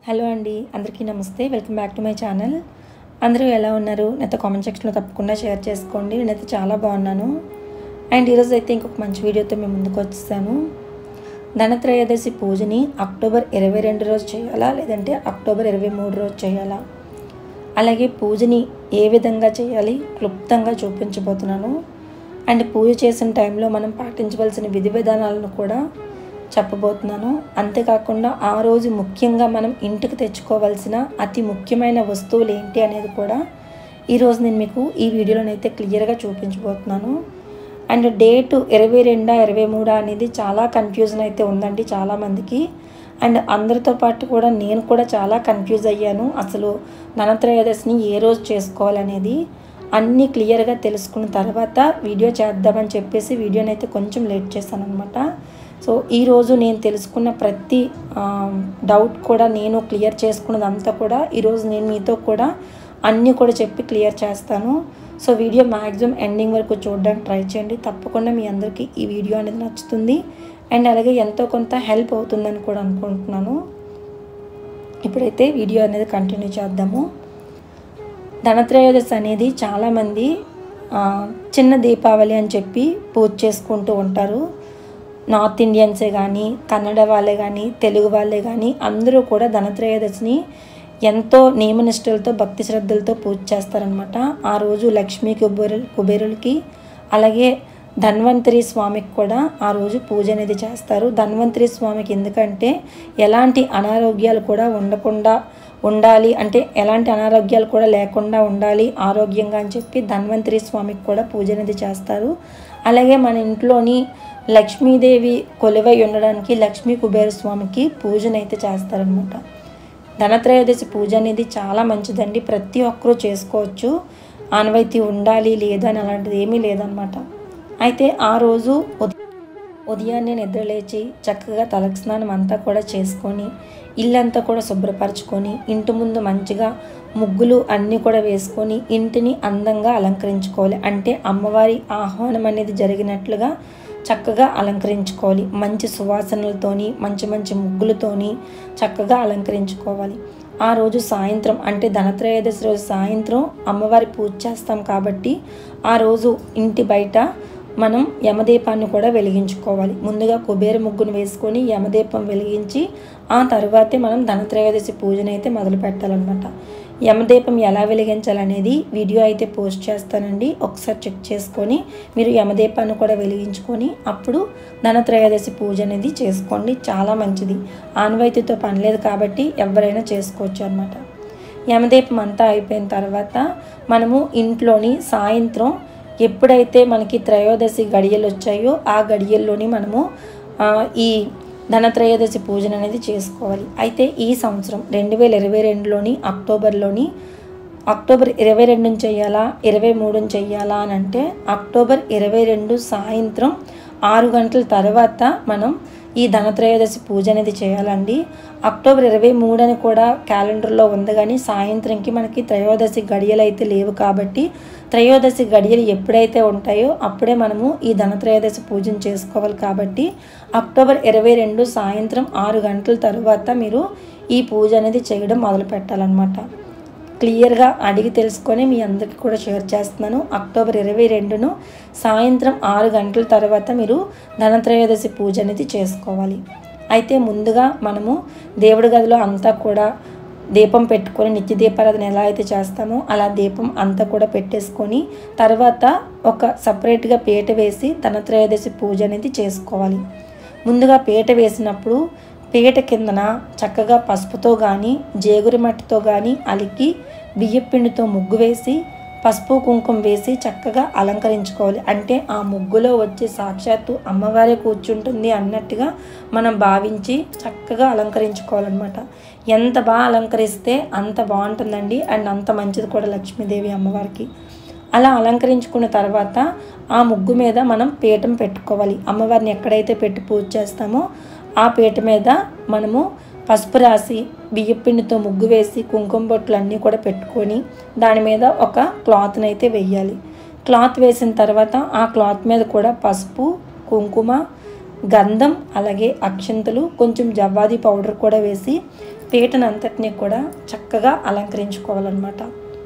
Hello అండి, అందరికీ నమస్తే. Welcome back to my channel. అందరూ ఎలా ఉన్నారు? నాతో కామెంట్ సెక్షన్లో తప్పకుండా షేర్ చేసుకోండి. నేనైతే చాలా బాగున్నాను. అండ్ ఈరోజు అయితే ఇంకొక మంచి వీడియోతో మేము ముందుకు వచ్చేసాను. ధనత్రయోదశి పూజని అక్టోబర్ 22 రోజు చేయాలా, లేదంటే అక్టోబర్ 23 రోజు చేయాలా, అలాగే పూజని ఏ విధంగా చేయాలి క్లుప్తంగా చూపించబోతున్నాను. అండ్ పూజ చేసిన టైంలో మనం పాటించవలసిన విధి విధానాలను కూడా చెప్పబోతున్నాను. అంతేకాకుండా ఆ రోజు ముఖ్యంగా మనం ఇంటికి తెచ్చుకోవాల్సిన అతి ముఖ్యమైన వస్తువులు ఏంటి అనేది కూడా ఈరోజు నేను మీకు ఈ వీడియోలోనైతే క్లియర్గా చూపించబోతున్నాను. అండ్ డేటు 22, 23 అనేది చాలా కన్ఫ్యూజన్ అయితే ఉందండి చాలామందికి. అండ్ అందరితో పాటు కూడా నేను కూడా చాలా కన్ఫ్యూజ్ అయ్యాను. అసలు ధనత్రయోదశిని ఏ రోజు చేసుకోవాలనేది అన్నీ క్లియర్గా తెలుసుకున్న తర్వాత వీడియో చేద్దామని చెప్పేసి వీడియోని అయితే కొంచెం లేట్ చేశాను అనమాట. సో ఈరోజు నేను తెలుసుకున్న ప్రతి డౌట్ కూడా నేను క్లియర్ చేసుకున్నదంతా కూడా ఈరోజు నేను మీతో కూడా అన్నీ కూడా చెప్పి క్లియర్ చేస్తాను. సో వీడియో మ్యాక్సిమం ఎండింగ్ వరకు చూడడానికి ట్రై చేయండి. తప్పకుండా మీ అందరికీ ఈ వీడియో అనేది నచ్చుతుంది. అండ్ అలాగే ఎంతో కొంత హెల్ప్ అవుతుందని కూడా అనుకుంటున్నాను. ఇప్పుడైతే వీడియో అనేది కంటిన్యూ చేద్దాము. ధనత్రయోదశి అనేది చాలామంది చిన్న దీపావళి అని చెప్పి పూజ చేసుకుంటూ ఉంటారు. నార్త్ ఇండియన్సే కానీ, కన్నడ వాళ్ళే కానీ, తెలుగు వాళ్ళే కానీ అందరూ కూడా ధనత్రయోదశిని ఎంతో నియమనిష్టలతో భక్తి శ్రద్ధలతో పూజ చేస్తారనమాట. ఆ రోజు లక్ష్మీ కుబేరులకి అలాగే ధన్వంతరి స్వామికి కూడా ఆ రోజు పూజ అనేది చేస్తారు. ధన్వంతరి స్వామికి ఎందుకంటే ఎలాంటి అనారోగ్యాలు కూడా ఉండకుండా ఉండాలి, అంటే ఎలాంటి అనారోగ్యాలు కూడా లేకుండా ఉండాలి ఆరోగ్యంగా అని చెప్పి ధన్వంతరి స్వామికి కూడా పూజ అనేది చేస్తారు. అలాగే మన ఇంట్లోని లక్ష్మీదేవి కొలువై ఉండడానికి లక్ష్మీ కుబేర స్వామికి పూజనైతే చేస్తారనమాట. ధనత్రయోదశి పూజ అనేది చాలా మంచిదండి, ప్రతి ఒక్కరూ చేసుకోవచ్చు. ఆనవాయితీ ఉండాలి లేదా అని అలాంటిది ఏమీ లేదనమాట. అయితే ఆ రోజు ఉదయాన్నే నిద్రలేచి చక్కగా తలకు స్నానం అంతా కూడా చేసుకొని ఇల్లంతా కూడా శుభ్రపరచుకొని ఇంటి ముందు మంచిగా ముగ్గులు అన్నీ కూడా వేసుకొని ఇంటిని అందంగా అలంకరించుకోవాలి. అంటే అమ్మవారి ఆహ్వానం అనేది జరిగినట్లుగా చక్కగా అలంకరించుకోవాలి. మంచి సువాసనలతోని మంచి మంచి ముగ్గులతోని చక్కగా అలంకరించుకోవాలి. ఆ రోజు సాయంత్రం అంటే ధనత్రయోదశి రోజు సాయంత్రం అమ్మవారి పూజ చేస్తాం కాబట్టి ఆ రోజు ఇంటి బయట మనం యమదీపాన్ని కూడా వెలిగించుకోవాలి. ముందుగా కుబేర ముగ్గును వేసుకొని యమదీపం వెలిగించి ఆ తర్వాతే మనం ధనత్రయోదశి పూజనైతే మొదలు పెట్టాలన్నమాట. యమదీపం ఎలా వెలిగించాలనేది వీడియో అయితే పోస్ట్ చేస్తానండి, ఒకసారి చెక్ చేసుకొని మీరు యమదీపాన్ని కూడా వెలిగించుకొని అప్పుడు ధనత్రయోదశి పూజ అనేది చేసుకోండి. చాలా మంచిది, ఆనవాయితీతో పని లేదు కాబట్టి ఎవరైనా చేసుకోవచ్చు అన్నమాట. యమదీపం అంతా అయిపోయిన తర్వాత మనము ఇంట్లోని సాయంత్రం ఎప్పుడైతే మనకి త్రయోదశి గడియలు వచ్చాయో ఆ గడియల్లోని మనము ఈ ధనత్రయోదశి పూజన అనేది చేసుకోవాలి. అయితే ఈ సంవత్సరం 2022లోని అక్టోబర్ 22 చేయాలా 23 చేయాలా అని అంటే అక్టోబర్ 22 సాయంత్రం 6 గంటల తర్వాత మనం ఈ ధనత్రయోదశి పూజ అనేది చేయాలండి. అక్టోబర్ 23 అని కూడా క్యాలెండర్లో ఉంది, కానీ సాయంత్రంకి మనకి త్రయోదశి గడియలు అయితే లేవు కాబట్టి త్రయోదశి గడియలు ఎప్పుడైతే ఉంటాయో అప్పుడే మనము ఈ ధనత్రయోదశి పూజను చేసుకోవాలి. కాబట్టి అక్టోబర్ 22 సాయంత్రం 6 గంటల తర్వాత మీరు ఈ పూజ అనేది చేయడం మొదలు పెట్టాలన్నమాట. క్లియర్గా అడిగి తెలుసుకొని మీ అందరికీ కూడా షేర్ చేస్తున్నాను. అక్టోబర్ 22 సాయంత్రం 6 గంటల తర్వాత మీరు ధనత్రయోదశి పూజ అనేది చేసుకోవాలి. అయితే ముందుగా మనము దేవుడి గదిలో అంతా కూడా దీపం పెట్టుకొని నిత్య దీపారాధన ఎలా అయితే చేస్తామో అలా దీపం అంతా కూడా పెట్టేసుకొని తర్వాత ఒక సపరేట్గా పీట వేసి ధనత్రయోదశి పూజ అనేది చేసుకోవాలి. ముందుగా పీట వేసినప్పుడు పీట కిందన చక్కగా పసుపుతో కానీ జేగురి మట్టితో కానీ అలికి బియ్యపిండితో ముగ్గు వేసి పసుపు కుంకుమ వేసి చక్కగా అలంకరించుకోవాలి. అంటే ఆ ముగ్గులో వచ్చే సాక్షాత్తు అమ్మవారే కూర్చుంటుంది అన్నట్టుగా మనం భావించి చక్కగా అలంకరించుకోవాలన్నమాట. ఎంత బాగా అలంకరిస్తే అంత బాగుంటుందండి, అండ్ అంత మంచిది కూడా లక్ష్మీదేవి అమ్మవారికి. అలా అలంకరించుకున్న తర్వాత ఆ ముగ్గు మీద మనం పీఠం పెట్టుకోవాలి. అమ్మవారిని ఎక్కడైతే పెట్టి పూజ చేస్తామో ఆ పీట మీద మనము పసుపు రాసి బియ్యపిండితో ముగ్గు వేసి కుంకుమ బొట్లు అన్నీ కూడా పెట్టుకొని దాని మీద ఒక క్లాత్ని అయితే వేయాలి. క్లాత్ వేసిన తర్వాత ఆ క్లాత్ మీద కూడా పసుపు కుంకుమ గంధం అలాగే అక్షంతలు కొంచెం జవ్వాది పౌడర్ కూడా వేసి పీటను అంతటినీ కూడా చక్కగా అలంకరించుకోవాలన్నమాట.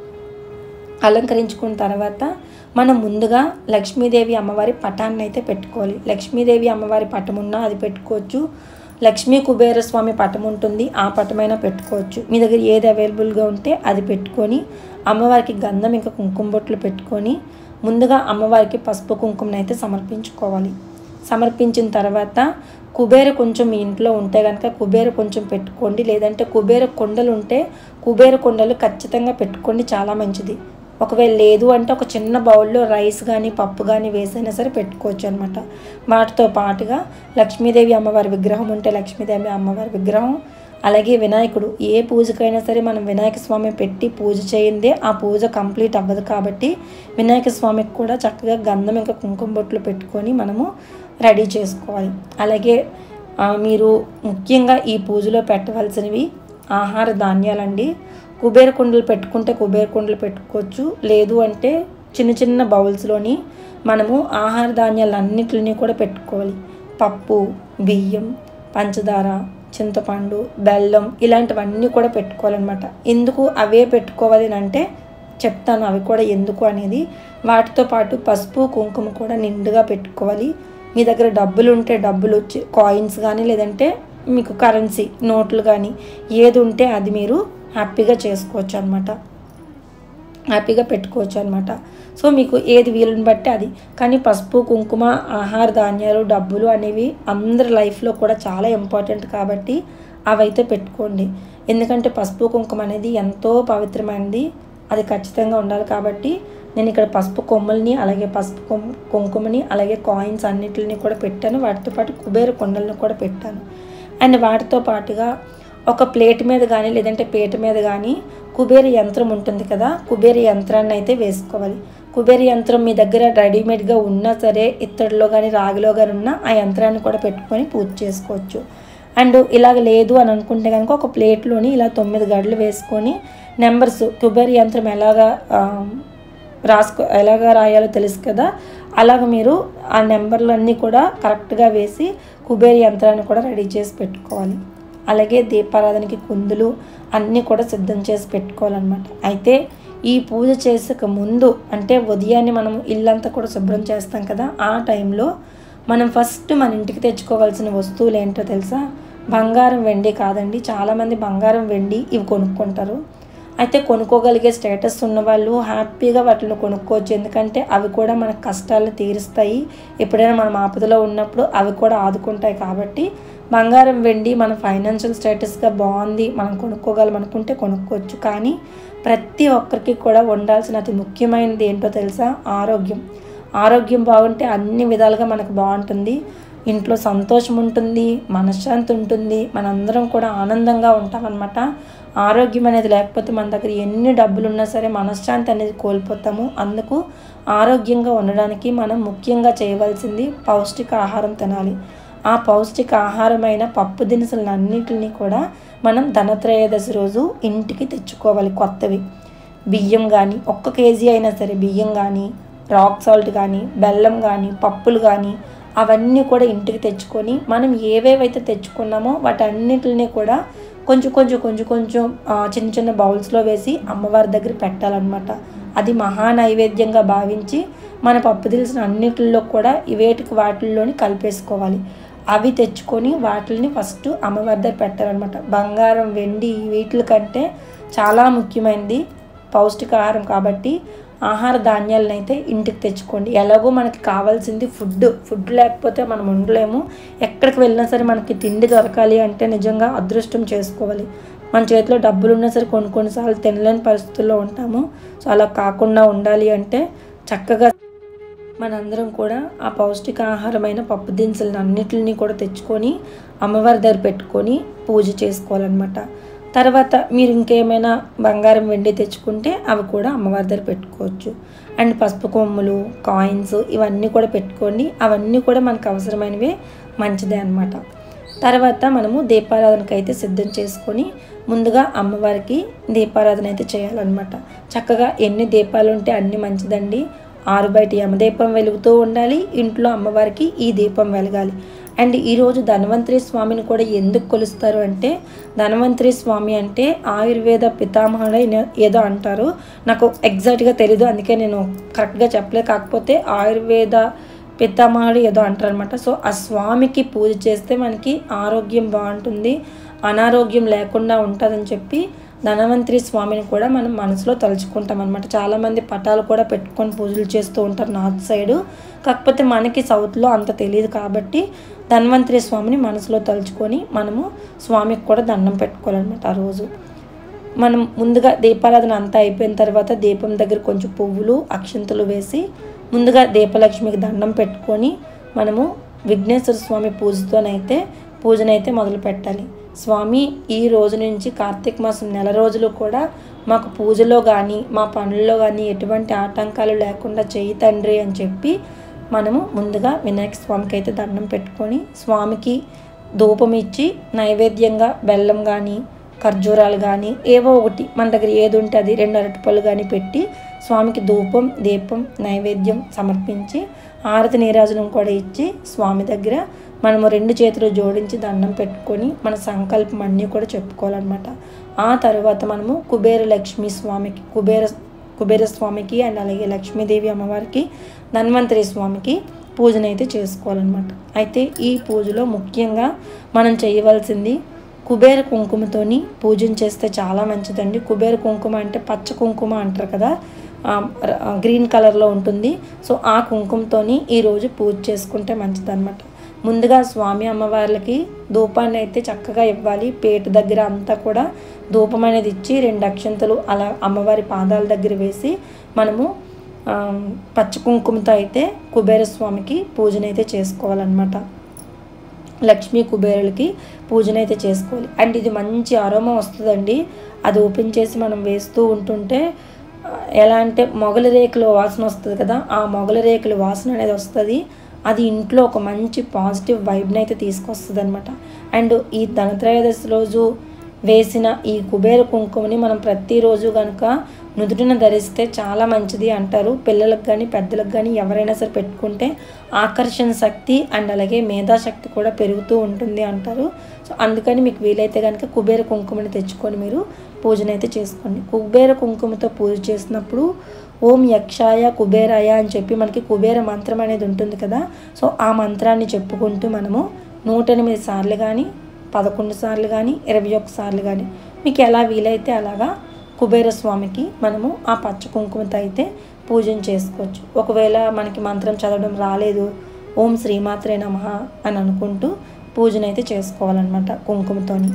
అలంకరించుకున్న తర్వాత మనం ముందుగా లక్ష్మీదేవి అమ్మవారి పటాన్ని అయితే పెట్టుకోవాలి. లక్ష్మీదేవి అమ్మవారి పటం ఉన్నా అది పెట్టుకోవచ్చు, లక్ష్మీ కుబేర స్వామి పటం ఉంటుంది, ఆ పటమైనా పెట్టుకోవచ్చు. మీ దగ్గర ఏది అవైలబుల్గా ఉంటే అది పెట్టుకొని అమ్మవారికి గంధం ఇంకా కుంకుమ బొట్లు పెట్టుకొని ముందుగా అమ్మవారికి పసుపు కుంకుమను అయితే సమర్పించుకోవాలి. సమర్పించిన తర్వాత కుబేర కొంచెం మీ ఇంట్లో ఉంటే కనుక కుబేర కొంచెం పెట్టుకోండి, లేదంటే కుబేర కొండలు ఉంటే కుబేర కొండలు ఖచ్చితంగా పెట్టుకోండి, చాలా మంచిది. ఒకవేళ లేదు అంటే ఒక చిన్న బౌల్లో రైస్ కానీ పప్పు కానీ వేసైనా సరే పెట్టుకోవచ్చు అనమాట. వాటితో పాటుగా లక్ష్మీదేవి అమ్మవారి విగ్రహం ఉంటే లక్ష్మీదేవి అమ్మవారి విగ్రహం, అలాగే వినాయకుడు, ఏ పూజకైనా సరే మనం వినాయక స్వామి పెట్టి పూజ చేయిందే ఆ పూజ కంప్లీట్ అవ్వదు కాబట్టి వినాయక స్వామికి కూడా చక్కగా గంధం ఇంకా కుంకుమ బొట్లు పెట్టుకొని మనము రెడీ చేసుకోవాలి. అలాగే మీరు ముఖ్యంగా ఈ పూజలో పెట్టవలసినవి ఆహార ధాన్యాలండి. కుబేర కుండలు పెట్టుకుంటే కుబేర కుండలు పెట్టుకోవచ్చు, లేదు అంటే చిన్న చిన్న బౌల్స్లోని మనము ఆహార ధాన్యాలన్నిటిని కూడా పెట్టుకోవాలి. పప్పు, బియ్యం, పంచదార, చింతపండు, బెల్లం ఇలాంటివన్నీ కూడా పెట్టుకోవాలన్నమాట. ఎందుకు అవే పెట్టుకోవాలి అంటే చెప్తాను అవి కూడా ఎందుకు అనేది. వాటితో పాటు పసుపు కుంకుమ కూడా నిండుగా పెట్టుకోవాలి. మీ దగ్గర డబ్బులు ఉంటే డబ్బులు, కాయిన్స్ కానీ లేదంటే మీకు కరెన్సీ నోట్లు కానీ ఏది ఉంటే అది మీరు హ్యాపీగా చేసుకోవచ్చు అనమాట, హ్యాపీగా పెట్టుకోవచ్చు అనమాట. సో మీకు ఏది వీలుని బట్టి అది. కానీ పసుపు కుంకుమ, ఆహార ధాన్యాలు, డబ్బులు అనేవి అందరి లైఫ్లో కూడా చాలా ఇంపార్టెంట్ కాబట్టి అవైతే పెట్టుకోండి. ఎందుకంటే పసుపు కుంకుమ అనేది ఎంతో పవిత్రమైనది, అది ఖచ్చితంగా ఉండాలి. కాబట్టి నేను ఇక్కడ పసుపు కొమ్మల్ని అలాగే పసుపు కుంకుమని అలాగే కాయిన్స్ అన్నిటిని కూడా పెట్టాను. వాటితో పాటు కుబేర కొండలను కూడా పెట్టాను. అండ్ వాటితో పాటుగా ఒక ప్లేట్ మీద కానీ లేదంటే పీట మీద కానీ కుబేర యంత్రం ఉంటుంది కదా, కుబేర యంత్రాన్ని అయితే వేసుకోవాలి. కుబేర యంత్రం మీ దగ్గర రెడీమేడ్గా ఉన్నా సరే, ఇత్తడిలో కానీ రాగిలో కానీ ఉన్నా ఆ యంత్రాన్ని కూడా పెట్టుకొని పూజ చేసుకోవచ్చు. అండ్ ఇలాగ లేదు అని అనుకుంటే కనుక ఒక ప్లేట్లోని ఇలా 9 గడులు వేసుకొని నెంబర్స్, కుబేర యంత్రం ఎలాగా రాయాలో తెలుసు కదా, అలాగ మీరు ఆ నెంబర్లన్నీ కూడా కరెక్ట్గా వేసి కుబేర యంత్రాన్ని కూడా రెడీ చేసి పెట్టుకోవాలి. అలాగే దీపారాధనకి కుందులు అన్నీ కూడా సిద్ధం చేసి పెట్టుకోవాలన్నమాట. అయితే ఈ పూజ చేసక ముందు అంటే ఉదయాన్నే మనం ఇల్లంతా కూడా శుభ్రం చేస్తాం కదా, ఆ టైంలో మనం ఫస్ట్ మన ఇంటికి తెచ్చుకోవాల్సిన వస్తువులు ఏంటో తెలుసా? బంగారం, వెండి కాదండి. చాలామంది బంగారం, వెండి ఇవి కొనుక్కుంటారు. అయితే కొనుక్కోగలిగే స్టేటస్ ఉన్నవాళ్ళు హ్యాపీగా వాటిని కొనుక్కోవచ్చు. ఎందుకంటే అవి కూడా మన కష్టాలను తీరుస్తాయి. ఎప్పుడైనా మనం ఆపదలో ఉన్నప్పుడు అవి కూడా ఆదుకుంటాయి. కాబట్టి బంగారం, వెండి మన ఫైనాన్షియల్ స్టేటస్గా బాగుంది, మనం కొనుక్కోగలం అనుకుంటే కొనుక్కోవచ్చు. కానీ ప్రతి ఒక్కరికి కూడా ఉండాల్సిన అతి ముఖ్యమైనది ఏంటో తెలుసా? ఆరోగ్యం. ఆరోగ్యం బాగుంటే అన్ని విధాలుగా మనకు బాగుంటుంది, ఇంట్లో సంతోషం ఉంటుంది, మనశ్శాంతి ఉంటుంది, మనందరం కూడా ఆనందంగా ఉంటామన్నమాట. ఆరోగ్యం అనేది లేకపోతే మన దగ్గర ఎన్ని డబ్బులు ఉన్నా సరే మనశ్శాంతి అనేది కోల్పోతాము. అందుకు ఆరోగ్యంగా ఉండడానికి మనం ముఖ్యంగా చేయవలసింది పౌష్టిక ఆహారం తినాలి. ఆ పౌష్టిక ఆహారమైన పప్పు దినుసులన్నింటినీ కూడా మనం ధనత్రయోదశి రోజు ఇంటికి తెచ్చుకోవాలి. కొత్తవి బియ్యం కానీ 1 కేజీ అయినా సరే బియ్యం కానీ, రాక్ సాల్ట్ కానీ, బెల్లం కానీ, పప్పులు కానీ అవన్నీ కూడా ఇంటికి తెచ్చుకొని మనం ఏవేవైతే తెచ్చుకున్నామో వాటన్నిటిని కూడా కొంచెం చిన్న చిన్న బౌల్స్లో వేసి అమ్మవారి దగ్గర పెట్టాలన్నమాట. అది మహా నైవేద్యంగా భావించి మన పప్పు దినుసులు అన్నిటిలో కూడా వాటిల్లోని కలిపేసుకోవాలి. అవి తెచ్చుకొని వాటిని ఫస్ట్ అమ్మవారి దగ్గర పెట్టాలన్నమాట. బంగారం, వెండి వీటి కంటే చాలా ముఖ్యమైనది పౌష్టికాహారం కాబట్టి ఆహార ధాన్యాలను అయితే ఇంటికి తెచ్చుకోండి. ఎలాగో మనకి కావాల్సింది ఫుడ్ లేకపోతే మనం ఉండలేము. ఎక్కడికి వెళ్ళినా సరే మనకి తిండి దొరకాలి అంటే నిజంగా అదృష్టం చేసుకోవాలి. మన చేతిలో డబ్బులు ఉన్నా సరే కొన్నిసార్లు తినలేని పరిస్థితుల్లో ఉంటాము. సో అలా కాకుండా ఉండాలి అంటే చక్కగా మనందరం కూడా ఆ పౌష్టిక ఆహారమైన పప్పు దినుసులను అన్నిటిని కూడా తెచ్చుకొని అమ్మవారి దగ్గర పెట్టుకొని పూజ చేసుకోవాలన్నమాట. తర్వాత మీరు ఇంకేమైనా బంగారం, వెండి తెచ్చుకుంటే అవి కూడా అమ్మవారి దగ్గర పెట్టుకోవచ్చు. అండ్ పసుపు కొమ్ములు, కాయిన్స్ ఇవన్నీ కూడా పెట్టుకోండి. అవన్నీ కూడా మనకు అవసరమైనవే, మంచిదే అన్నమాట. తర్వాత మనము దీపారాధనకు అయితే సిద్ధం చేసుకొని ముందుగా అమ్మవారికి దీపారాధన అయితే చేయాలన్నమాట. చక్కగా ఎన్ని దీపాలు ఉంటే అన్ని మంచిదండి. 6 బయట యమదీపం వెలుగుతూ ఉండాలి, ఇంట్లో అమ్మవారికి ఈ దీపం వెలగాలి. అండ్ ఈరోజు ధన్వంతరి స్వామిని కూడా ఎందుకు కొలుస్తారు అంటే, ధన్వంతరి స్వామి అంటే ఆయుర్వేద పితామహుడు ఏదో అంటారు, నాకు ఎగ్జాక్ట్గా తెలీదు, అందుకే నేను కరెక్ట్గా చెప్పలేదు. కాకపోతే ఆయుర్వేద పితామహుడు ఏదో అంటారు అనమాట. సో ఆ స్వామికి పూజ చేస్తే మనకి ఆరోగ్యం బాగుంటుంది, అనారోగ్యం లేకుండా ఉంటుందని చెప్పి ధన్వంతరి స్వామిని కూడా మనం మనసులో తలుచుకుంటాం అనమాట. చాలామంది పటాలు కూడా పెట్టుకొని పూజలు చేస్తూ ఉంటారు నార్త్ సైడు. కాకపోతే మనకి సౌత్లో అంత తెలియదు కాబట్టి ధన్వంతరి స్వామిని మనసులో తలుచుకొని మనము స్వామికి కూడా దండం పెట్టుకోవాలన్నమాట. ఆ రోజు మనం ముందుగా దీపారాధన అంతా అయిపోయిన తర్వాత దీపం దగ్గర కొంచెం పువ్వులు అక్షంతలు వేసి ముందుగా దీపలక్ష్మికి దండం పెట్టుకొని మనము విఘ్నేశ్వర స్వామి పూజనైతే మొదలు పెట్టాలి. స్వామి, ఈ రోజు నుంచి కార్తీక మాసం నెల రోజులు కూడా మాకు పూజలో కానీ మా పనుల్లో కానీ ఎటువంటి ఆటంకాలు లేకుండా చెయ్యి తండ్రి అని చెప్పి మనము ముందుగా వినాయక స్వామికి అయితే దండం పెట్టుకొని స్వామికి ధూపం ఇచ్చి నైవేద్యంగా బెల్లం కానీ ఖర్జూరాలు కానీ ఏవో ఒకటి మన దగ్గర ఏది ఉంటే అది 2 అరటిపళ్ళు కానీ పెట్టి స్వామికి ధూపం దీపం నైవేద్యం సమర్పించి హారతి నీరాజనం కూడా ఇచ్చి స్వామి దగ్గర మనము 2 చేతులు జోడించి దండం పెట్టుకొని మన సంకల్పం అన్నీ కూడా చెప్పుకోవాలన్నమాట. ఆ తర్వాత మనము కుబేర స్వామికి అండ్ అలాగే లక్ష్మీదేవి అమ్మవారికి ధన్వంతరి స్వామికి పూజనైతే చేసుకోవాలన్నమాట. అయితే ఈ పూజలో ముఖ్యంగా మనం చేయవలసింది కుబేర కుంకుమతోని పూజన చేస్తే చాలా మంచిదండి. కుబేర కుంకుమ అంటే పచ్చ కుంకుమ అంటారు కదా, గ్రీన్ కలర్లో ఉంటుంది. సో ఆ కుంకుమతోని ఈరోజు పూజ చేసుకుంటే మంచిదన్నమాట. ముందుగా స్వామి అమ్మవార్లకి ధూపాన్ని అయితే చక్కగా ఇవ్వాలి. పేట దగ్గర అంతా కూడా ధూపం అనేది ఇచ్చి 2 అక్షంతలు అలా అమ్మవారి పాదాల దగ్గర వేసి మనము పచ్చ కుంకుమతో అయితే కుబేర స్వామికి పూజనైతే చేసుకోవాలన్నమాట. లక్ష్మీ కుబేరులకి పూజనైతే చేసుకోవాలి. అండ్ ఇది మంచి అరోమా వస్తుందండి. అది ఓపెన్ చేసి మనం వేస్తూ ఉంటుంటే ఎలా అంటే మొగలి రేకుల వాసన వస్తుంది కదా, ఆ మొగలి రేకుల వాసన అనేది వస్తుంది. అది ఇంట్లో ఒక మంచి పాజిటివ్ వైబ్ని అయితే తీసుకొస్తుంది అనమాట. అండ్ ఈ ధనత్రయోదశి రోజు వేసిన ఈ కుబేర కుంకుమని మనం ప్రతిరోజు కనుక నుదుటిన ధరిస్తే చాలా మంచిది అంటారు. పిల్లలకు కానీ పెద్దలకు కానీ ఎవరైనా సరే పెట్టుకుంటే ఆకర్షణ శక్తి అండ్ అలాగే మేధాశక్తి కూడా పెరుగుతూ ఉంటుంది అంటారు. సో అందుకని మీకు వీలైతే కనుక కుబేర కుంకుమని తెచ్చుకొని మీరు పూజనైతే చేసుకోండి. కుబేర కుంకుమతో పూజ చేసినప్పుడు ఓం యక్షాయ కుబేరాయ అని చెప్పి మనకి కుబేర మంత్రం అనేది ఉంటుంది కదా, సో ఆ మంత్రాన్ని చెప్పుకుంటూ మనము 108 సార్లు కానీ 11 సార్లు కానీ 21 సార్లు కానీ మీకు ఎలా వీలైతే అలాగా కుబేర స్వామికి మనము ఆ పచ్చ కుంకుమతో అయితే పూజన చేసుకోవచ్చు. ఒకవేళ మనకి మంత్రం చదవడం రాలేదు, ఓం శ్రీమాత్రే నమః అని అనుకుంటూ పూజనైతే చేసుకోవాలన్నమాట కుంకుమతోని.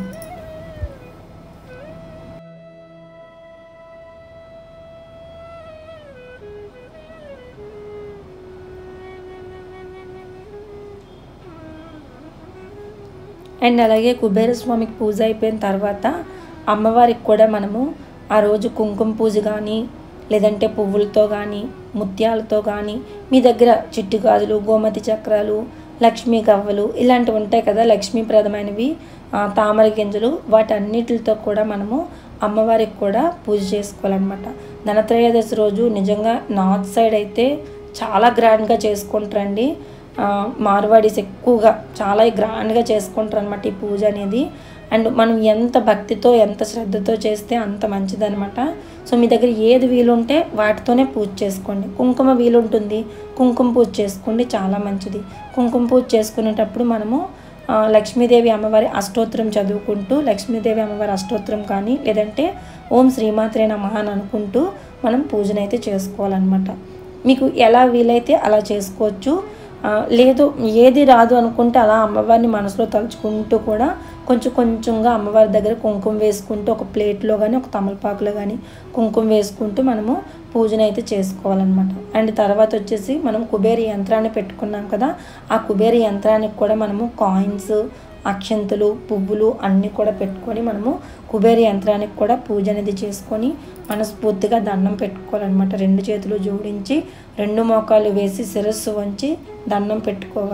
అండ్ అలాగే కుబేర స్వామికి పూజ అయిపోయిన తర్వాత అమ్మవారికి కూడా మనము ఆ రోజు కుంకుమ పూజ కానీ లేదంటే పువ్వులతో కానీ ముత్యాలతో కానీ మీ దగ్గర చిట్టు గాజులు గోమతి చక్రాలు లక్ష్మీ గవ్వలు ఇలాంటివి ఉంటాయి కదా, లక్ష్మీప్రదమైనవి తామర గింజలు వాటన్నిటితో కూడా మనము అమ్మవారికి కూడా పూజ చేసుకోవాలన్నమాట. ధనత్రయోదశి రోజు నిజంగా నార్త్ సైడ్ అయితే చాలా గ్రాండ్గా చేసుకుంటారండి. మార్వాడీస్ ఎక్కువగా చాలా గ్రాండ్గా చేసుకుంటారు అనమాట ఈ పూజ అనేది. అండ్ మనం ఎంత భక్తితో ఎంత శ్రద్ధతో చేస్తే అంత మంచిదనమాట. సో మీ దగ్గర ఏది వీలుంటే వాటితోనే పూజ చేసుకోండి. కుంకుమ వీలుంటుంది, కుంకుమ పూజ చేసుకోండి, చాలా మంచిది. కుంకుమ పూజ చేసుకునేటప్పుడు మనము లక్ష్మీదేవి అమ్మవారి అష్టోత్తరం చదువుకుంటూ లక్ష్మీదేవి అమ్మవారి అష్టోత్తరం కానీ లేదంటే ఓం శ్రీమాత్రే నమః అని అనుకుంటూ మనం పూజనైతే చేసుకోవాలన్నమాట. మీకు ఎలా వీలైతే అలా చేసుకోవచ్చు. లేదు ఏది రాదు అనుకుంటే అలా అమ్మవారిని మనసులో తలుచుకుంటూ కూడా కొంచెంగా అమ్మవారి దగ్గర కుంకుమ వేసుకుంటూ ఒక ప్లేట్లో కానీ ఒక తమలపాకులో కానీ కుంకుమ వేసుకుంటూ మనము పూజనైతే చేసుకోవాలన్నమాట. అండ్ తర్వాత వచ్చేసి మనం కుబేర యంత్రాన్ని పెట్టుకున్నాం కదా, ఆ కుబేర యంత్రానికి కూడా మనము కాయిన్స్ అక్షంతలు పువ్వులు అన్నీ కూడా పెట్టుకొని మనము కుబేర యంత్రానికి కూడా పూజ అనేది చేసుకొని మనస్ఫూర్తిగా దండం పెట్టుకోవాలన్నమాట. 2 చేతులు జోడించి 2 మోకాలు వేసి శిరస్సు వంచి దండం పెట్టుకోవాలి.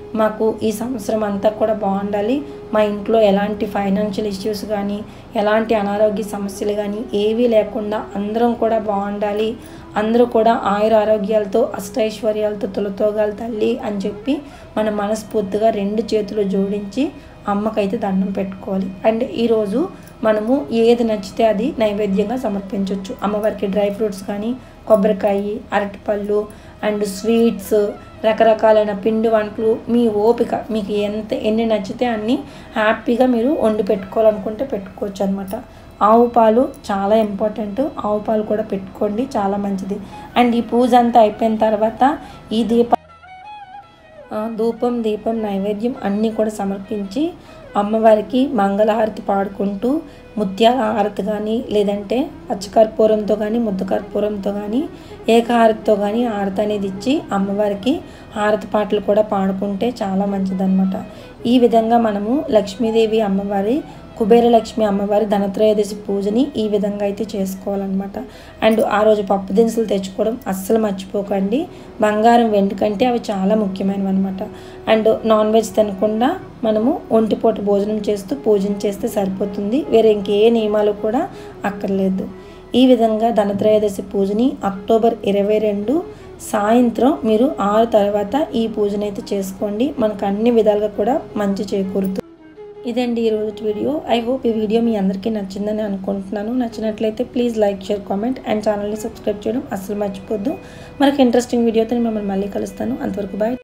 మాకు ఈ సంవత్సరం అంతా కూడా బాగుండాలి, మా ఇంట్లో ఎలాంటి ఫైనాన్షియల్ ఇష్యూస్ కానీ ఎలాంటి అనారోగ్య సమస్యలు కానీ ఏవీ లేకుండా అందరం కూడా బాగుండాలి, అందరూ కూడా ఆయుర ఆరోగ్యాలతో అష్టైశ్వర్యాలతో తులతోగాలి తల్లి అని చెప్పి మనం మనస్ఫూర్తిగా 2 చేతులు జోడించి అమ్మకైతే దండం పెట్టుకోవాలి. అండ్ ఈరోజు మనము ఏది నచ్చితే అది నైవేద్యంగా సమర్పించవచ్చు. అమ్మవారికి డ్రై ఫ్రూట్స్ కానీ, కొబ్బరికాయ, అరటిపళ్ళు అండ్ స్వీట్స్, రకరకాలైన పిండి వంటలు, మీ ఓపిక, మీకు ఎన్ని నచ్చితే అన్ని హ్యాపీగా మీరు వండి పెట్టుకోవాలనుకుంటే పెట్టుకోవచ్చు అనమాట. ఆవు పాలు చాలా ఇంపార్టెంట్, ఆవు పాలు కూడా పెట్టుకోండి, చాలా మంచిది. అండ్ ఈ పూజ అంతా అయిపోయిన తర్వాత ఈ ధూపం దీపం నైవేద్యం అన్నీ కూడా సమర్పించి అమ్మవారికి మంగళహారతి పాడుకుంటూ ముత్యాల హారతి కానీ, లేదంటే పచ్చకర్పూరంతో కానీ, ముద్దకర్పూరంతో కానీ, ఏకహారతితో కానీ హారతి అనేది ఇచ్చి అమ్మవారికి హారతి పాటలు కూడా పాడుకుంటే చాలా మంచిదన్నమాట. ఈ విధంగా మనము లక్ష్మీదేవి అమ్మవారి, కుబేరలక్ష్మి అమ్మవారి ధనత్రయోదశి పూజని ఈ విధంగా అయితే చేసుకోవాలన్నమాట. అండ్ ఆ రోజు పప్పు దినుసులు తెచ్చుకోవడం అస్సలు మర్చిపోకండి. బంగారం వెండి కంటే అవి చాలా ముఖ్యమైనవి అనమాట. అండ్ నాన్ వెజ్ తినకుండా మనము ఒంటిపూట భోజనం చేస్తూ పూజించేస్తే సరిపోతుంది, వేరే ఇంకే నియమాలు కూడా అక్కర్లేదు. ఈ విధంగా ధనత్రయోదశి పూజని అక్టోబర్ 22 సాయంత్రం మీరు 6 తర్వాత ఈ పూజనైతే చేసుకోండి. మనకు అన్ని విధాలుగా కూడా మంచి చేకూరుతుంది. ఇదండి ఈరోజు వీడియో. ఐ హోప్ ఈ వీడియో మీ అందరికీ నచ్చిందని అనుకుంటున్నాను. నచ్చినట్లయితే please like, share, comment and ఛానల్ని సబ్స్క్రైబ్ చేయడం అస్సలు మర్చిపోద్దు. మనకి ఇంట్రెస్టింగ్ వీడియోతో మిమ్మల్ని మళ్ళీ కలుస్తాను. అంతవరకు బాయ్.